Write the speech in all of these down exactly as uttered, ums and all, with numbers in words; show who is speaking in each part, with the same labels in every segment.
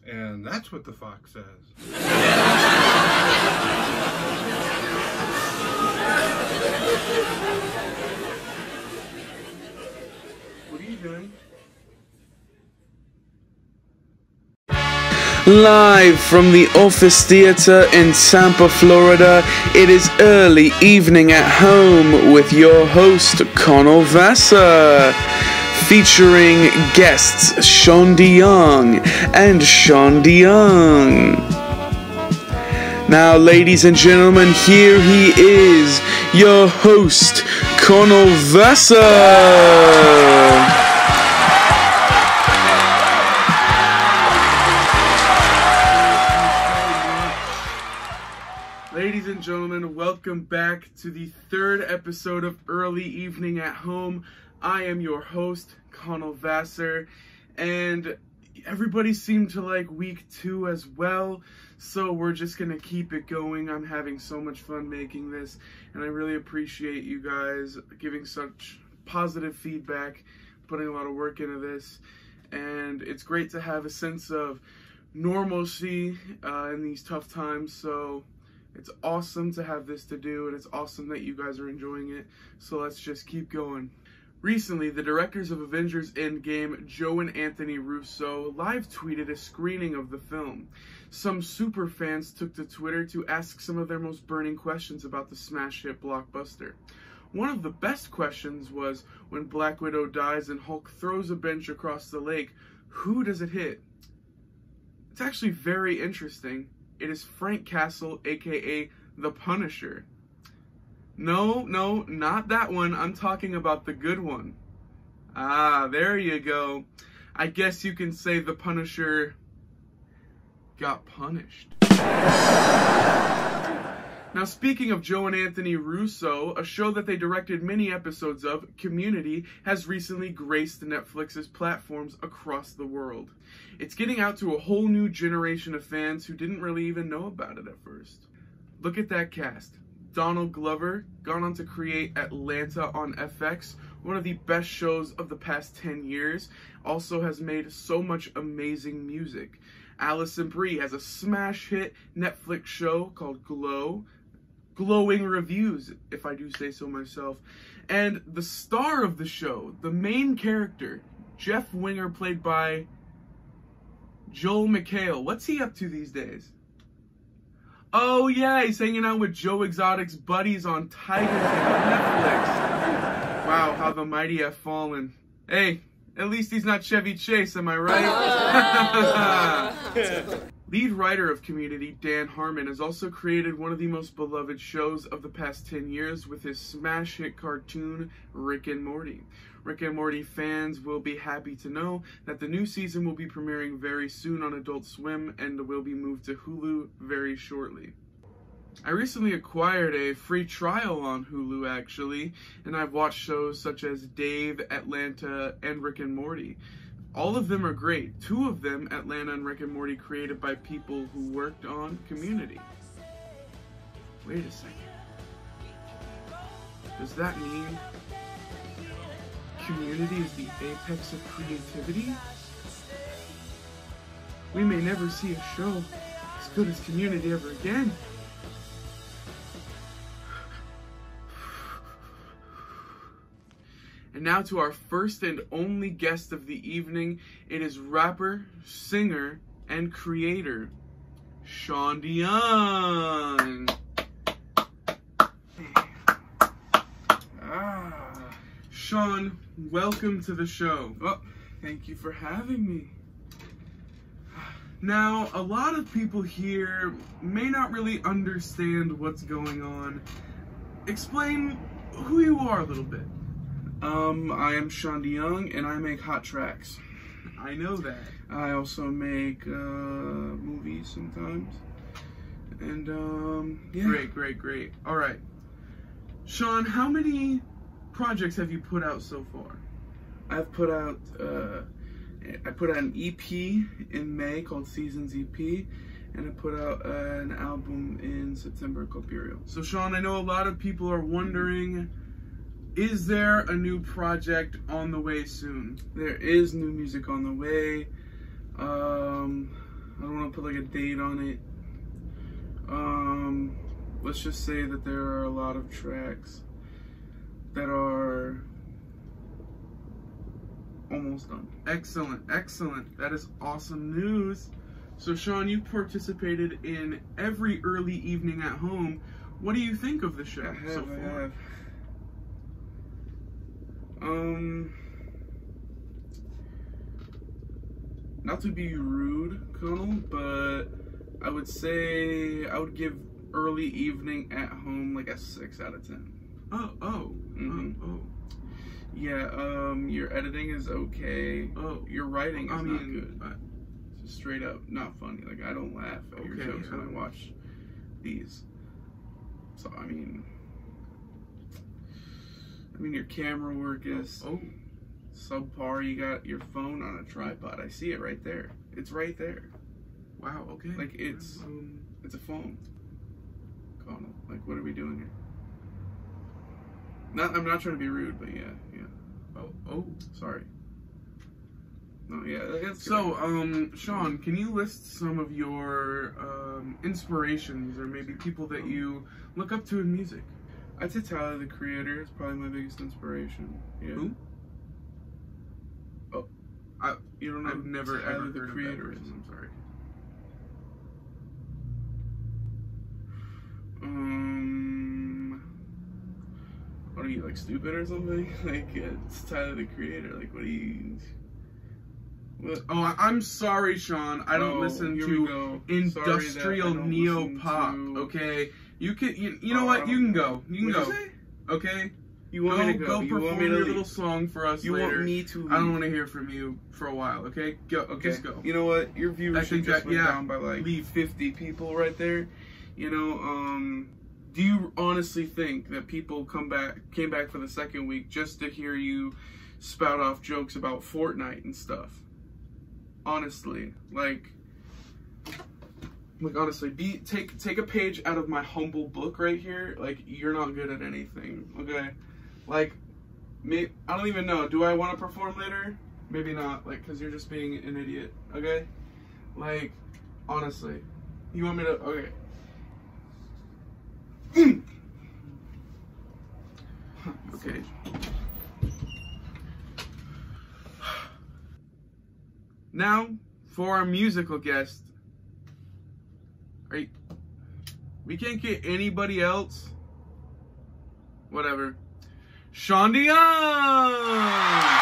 Speaker 1: And that's what the fox says. What are you doing?
Speaker 2: Live from the Office Theater in Tampa, Florida, it is early evening at home with your host, Connell Vassar, featuring guests Sean DeYoung and Sean DeYoung. Now, ladies and gentlemen, here he is, your host, Connell Vassar.
Speaker 3: Ladies and gentlemen, welcome back to the third episode of Early Evening at Home. I am your host, Connell Vassar, and everybody seemed to like week two as well, so we're just gonna keep it going. I'm having so much fun making this, and I really appreciate you guys giving such positive feedback, putting a lot of work into this, and it's great to have a sense of normalcy uh, in these tough times, so it's awesome to have this to do, and it's awesome that you guys are enjoying it, so let's just keep going. Recently, the directors of Avengers Endgame, Joe and Anthony Russo, live tweeted a screening of the film. Some super fans took to Twitter to ask some of their most burning questions about the smash hit blockbuster. One of the best questions was, when Black Widow dies and Hulk throws a bench across the lake, who does it hit? It's actually very interesting. It is Frank Castle, aka The Punisher. No, no, not that one. I'm talking about the good one. Ah, there you go. I guess you can say the Punisher got punished. Now, speaking of Joe and Anthony Russo, a show that they directed many episodes of, Community, has recently graced Netflix's platforms across the world. It's getting out to a whole new generation of fans who didn't really even know about it at first. Look at that cast. Donald Glover, gone on to create Atlanta on F X, one of the best shows of the past ten years, also has made so much amazing music. Alison Brie has a smash hit Netflix show called Glow, glowing reviews, if I do say so myself. And the star of the show, the main character, Jeff Winger, played by Joel McHale. What's he up to these days? Oh yeah, he's hanging out with Joe Exotic's buddies on Tiger King on Netflix. Wow, how the mighty have fallen. Hey, at least he's not Chevy Chase, am I right? Lead writer of Community, Dan Harmon, has also created one of the most beloved shows of the past ten years with his smash hit cartoon, Rick and Morty. Rick and Morty fans will be happy to know that the new season will be premiering very soon on Adult Swim and will be moved to Hulu very shortly. I recently acquired a free trial on Hulu, actually, and I've watched shows such as Dave, Atlanta, and Rick and Morty. All of them are great. Two of them, Atlanta and Rick and Morty, created by people who worked on Community. Wait a second. Does that mean Community is the apex of creativity? We may never see a show as good as Community ever again. And now to our first and only guest of the evening. It is rapper, singer, and creator, Sean DeYoung. Ah. Sean, welcome to the show. Oh, thank you for having me. Now, a lot of people here may not really understand what's going on. Explain who you are a little bit. Um, I am Sean DeYoung, and I make hot tracks. I know that. I also make, uh, movies sometimes. And, um, yeah. Great, great, great. Alright. Sean, how many projects have you put out so far? I've put out, uh, I put out an E P in May called Seasons E P, and I put out uh, an album in September called Burial. So, Sean, I know a lot of people are wondering, is there a new project on the way soon? There is new music on the way. Um, to put like a date on it. Um, let's just say that there are a lot of tracks that are almost done. Excellent, excellent. That is awesome news. So Sean, you participated in every early evening at home. What do you think of the show
Speaker 1: I have,
Speaker 3: so far?
Speaker 1: I have.
Speaker 3: Um, not to be rude, Connell, but I would say I would give early evening at home like a six out of ten.
Speaker 4: Oh, oh,
Speaker 3: Mm-hmm.
Speaker 4: oh, oh.
Speaker 3: Yeah, um, your editing is okay.
Speaker 4: Oh,
Speaker 3: your writing is
Speaker 4: I
Speaker 3: not
Speaker 4: mean,
Speaker 3: good.
Speaker 4: I-
Speaker 3: Just straight up not funny. Like, I don't laugh at your
Speaker 4: Okay,
Speaker 3: jokes when I
Speaker 4: um,
Speaker 3: watch these. So, I mean, I mean, your camera work is
Speaker 4: oh,
Speaker 3: subpar. You got your phone on a tripod. I see it right there. It's right there.
Speaker 4: wow, okay.
Speaker 3: Like, it's,
Speaker 4: um,
Speaker 3: it's a phone. Connell, like, what are we doing here? Not, I'm not trying to be rude, but yeah, yeah.
Speaker 4: oh, oh.
Speaker 3: Sorry. No, yeah, that's
Speaker 4: So, um, Sean, can you list some of your um, inspirations or maybe people that you look up to in music?
Speaker 3: I'd say Tyler, the Creator, is probably my biggest inspiration. Yeah.
Speaker 4: Who?
Speaker 3: Oh,
Speaker 4: I,
Speaker 3: you don't know
Speaker 4: I've never
Speaker 3: Tyler,
Speaker 4: ever
Speaker 3: the
Speaker 4: heard
Speaker 3: Creator
Speaker 4: of that
Speaker 3: is?
Speaker 4: person. I'm sorry.
Speaker 3: Um, what are you, like, stupid or something? Like, uh, it's Tyler, the Creator. Like, what are you? What?
Speaker 4: Oh, I, I'm sorry, Sean. I don't
Speaker 3: Oh,
Speaker 4: listen
Speaker 3: here we
Speaker 4: to
Speaker 3: go.
Speaker 4: industrial
Speaker 3: Sorry that I don't
Speaker 4: neo
Speaker 3: listen
Speaker 4: pop.
Speaker 3: to-
Speaker 4: Okay, you can. You, you know
Speaker 3: Oh,
Speaker 4: what?
Speaker 3: I
Speaker 4: You
Speaker 3: don't-
Speaker 4: can go. You can
Speaker 3: What'd
Speaker 4: go.
Speaker 3: you say?
Speaker 4: Okay.
Speaker 3: You want
Speaker 4: go,
Speaker 3: me to go?
Speaker 4: Go
Speaker 3: you
Speaker 4: perform
Speaker 3: want me to
Speaker 4: your
Speaker 3: leave?
Speaker 4: little song for us
Speaker 3: You
Speaker 4: later.
Speaker 3: want me to?
Speaker 4: I don't
Speaker 3: leave?
Speaker 4: want to hear from you for a while. Okay, go.
Speaker 3: Okay.
Speaker 4: Just go.
Speaker 3: You know what? Your viewership
Speaker 4: I think
Speaker 3: just
Speaker 4: that-
Speaker 3: went
Speaker 4: yeah,
Speaker 3: down by like
Speaker 4: leave.
Speaker 3: fifty people right there. You know, um, do you honestly think that people come back, came back for the second week just to hear you spout off jokes about Fortnite and stuff? Honestly, like, like honestly, be take take a page out of my humble book right here. Like, you're not good at anything. Okay, like. May, I don't even know. Do I want to perform later? Maybe not. Like, because you're just being an idiot. Okay? Like, honestly. You want me to... Okay. Okay. Now, for our musical guest. Are you, we can't get anybody else? Whatever. Sean Dion!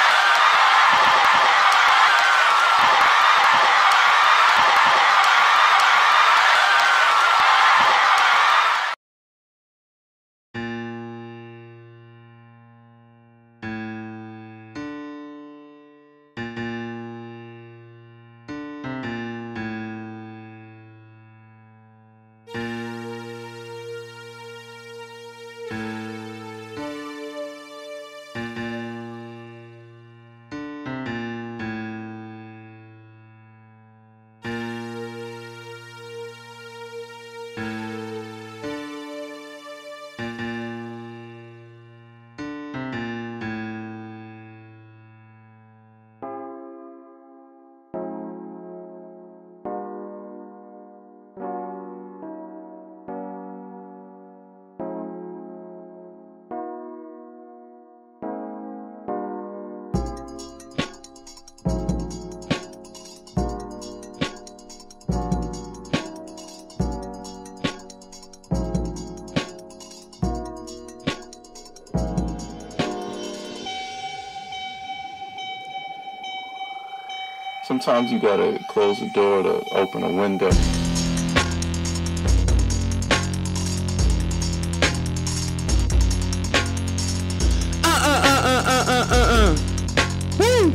Speaker 5: Sometimes you gotta close the door to open a window.
Speaker 2: Woo!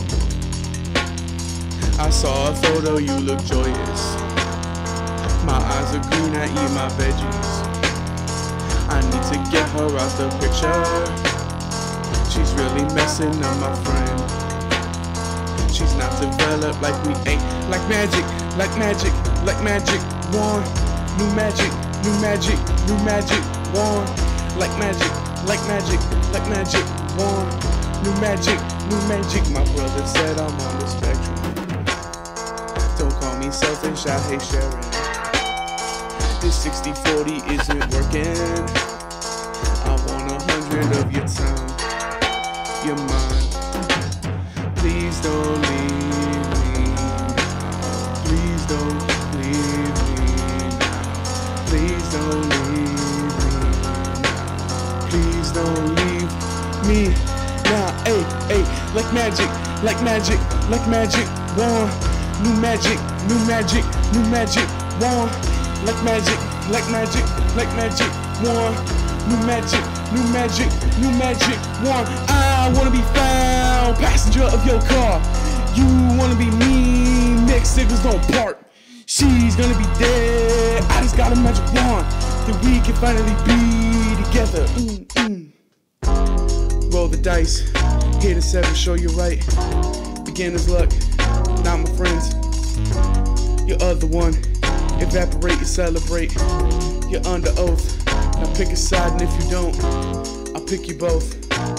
Speaker 2: I saw a photo, you look joyous. My eyes are green, I eat my veggies. I need to get her out the picture. She's really messing up my friend. She's not developed like we ain't. Like magic, like magic, like magic wand. New magic, new magic, new magic wand. Like magic, like magic, like magic wand. New magic, new magic. My brother said I'm on the spectrum. Don't call me ain't selfish, I hate sharing. This sixty forty isn't working. I want a hundred of your time, your mind. Please don't leave me now. Please don't leave me now. Please don't leave me now. Please don't leave me now. Hey, hey, like magic, like magic, like magic, one. New magic, new magic, new magic, one. Like magic, like magic, like magic, one. New magic, new magic, new magic, one. I wanna be found, passenger of your car. You wanna be me, mixed signals don't part. She's gonna be dead, I just got a magic wand. That we can finally be together. Mm, mm. Roll the dice, hit a seven, show you right. Beginner's luck, not my friends. Your other one, evaporate and celebrate. You're under oath. Now pick a side, and if you don't, I'll pick you both.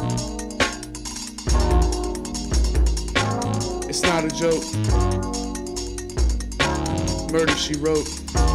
Speaker 2: It's not a joke. Murder, she wrote.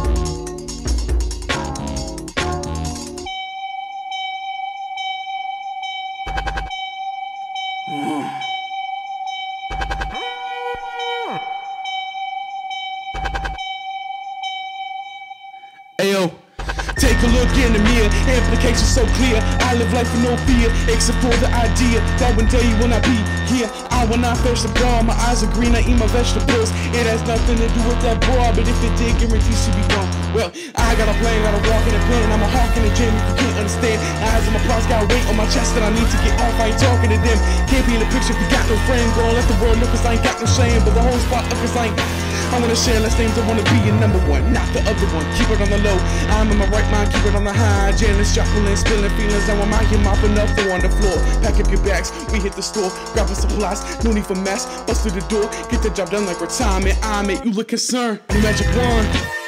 Speaker 2: Ayo, take a look in the mirror, implications so clear. I live life with no fear, except for the idea that one day when I be here, I will not fetch the ball. My eyes are green, I eat my vegetables. It has nothing to do with that broad, but if it did, guarantees she be gone. Well, I got a plan, got a walk in the plan. I'm a hawk in the gym, if you can't understand. Eyes on my plots, got weight on my chest that I need to get off. I ain't talking to them. Can't be in the picture if you got no friend. Gonna let the world know cause I ain't got no shame, but the whole spot up cause I ain't. I wanna share less names, I wanna be your number one, not the other one. Keep it on the low, I'm in my right mind, keep it on the high. Janice, Jacqueline, spilling feelings, now I'm out here mopping up the on the floor. Pack up your bags, we hit the store, grabbing supplies, no need for mess. Bust through the door, get the job done like retirement. I'm it, you look concerned, new magic wand.